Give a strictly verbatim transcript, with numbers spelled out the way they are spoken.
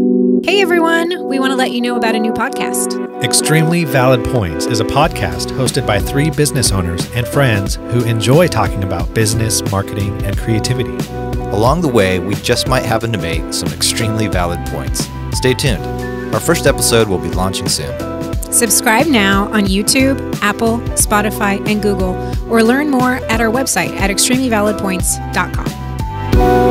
Hey everyone, we want to let you know about a new podcast. Extremely Valid Points is a podcast hosted by three business owners and friends who enjoy talking about business, marketing, and creativity. Along the way, we just might happen to make some extremely valid points. Stay tuned. Our first episode will be launching soon. Subscribe now on YouTube, Apple, Spotify, and Google, or learn more at our website at extremely valid points dot com.